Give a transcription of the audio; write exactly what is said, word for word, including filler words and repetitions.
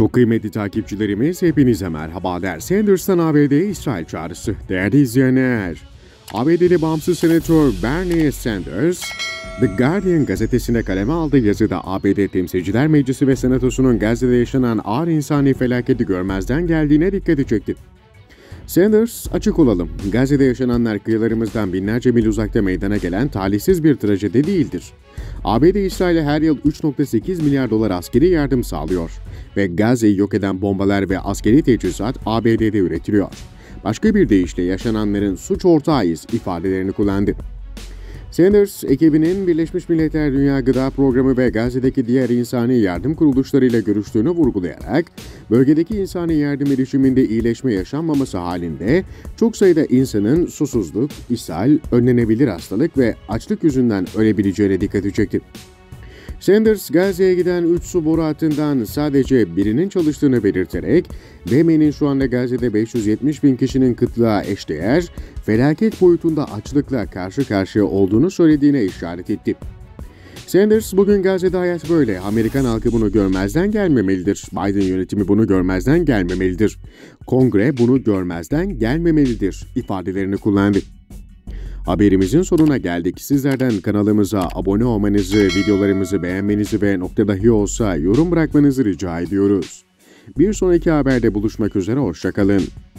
Çok kıymetli takipçilerimiz hepinize merhaba der. Sanders'tan A B D İsrail çağrısı. Değerli izleyenler, A B D'li bağımsız senatör Bernie Sanders, The Guardian gazetesine kaleme aldığı yazıda A B D Temsilciler Meclisi ve Senatosu'nun Gazze'de yaşanan ağır insani felaketi görmezden geldiğine dikkati çekti. Sanders, açık olalım, Gazze'de yaşananlar kıyılarımızdan binlerce mil uzakta meydana gelen talihsiz bir trajedi değildir. A B D İsrail'e her yıl üç virgül sekiz milyar dolar askeri yardım sağlıyor ve Gazze'yi yok eden bombalar ve askeri teçhizat A B D'de üretiliyor. Başka bir deyişle yaşananların suç ortağıyız ifadelerini kullandı. Sanders, ekibinin Birleşmiş Milletler Dünya Gıda Programı ve Gazze'deki diğer insani yardım kuruluşlarıyla görüştüğünü vurgulayarak, bölgedeki insani yardım erişiminde iyileşme yaşanmaması halinde çok sayıda insanın susuzluk, ishal, önlenebilir hastalık ve açlık yüzünden ölebileceğine dikkati çekti. Sanders, Gazze'ye giden üç su boru hattından sadece birinin çalıştığını belirterek, B M M'nin şu anda Gazze'de beş yüz yetmiş bin kişinin kıtlığa eşdeğer, felaket boyutunda açlıkla karşı karşıya olduğunu söylediğine işaret etti. Sanders, bugün Gazze'de hayat böyle, Amerikan halkı bunu görmezden gelmemelidir, Biden yönetimi bunu görmezden gelmemelidir, Kongre bunu görmezden gelmemelidir ifadelerini kullandı. Haberimizin sonuna geldik. Sizlerden kanalımıza abone olmanızı, videolarımızı beğenmenizi ve nokta dahi olsa yorum bırakmanızı rica ediyoruz. Bir sonraki haberde buluşmak üzere, hoşça kalın.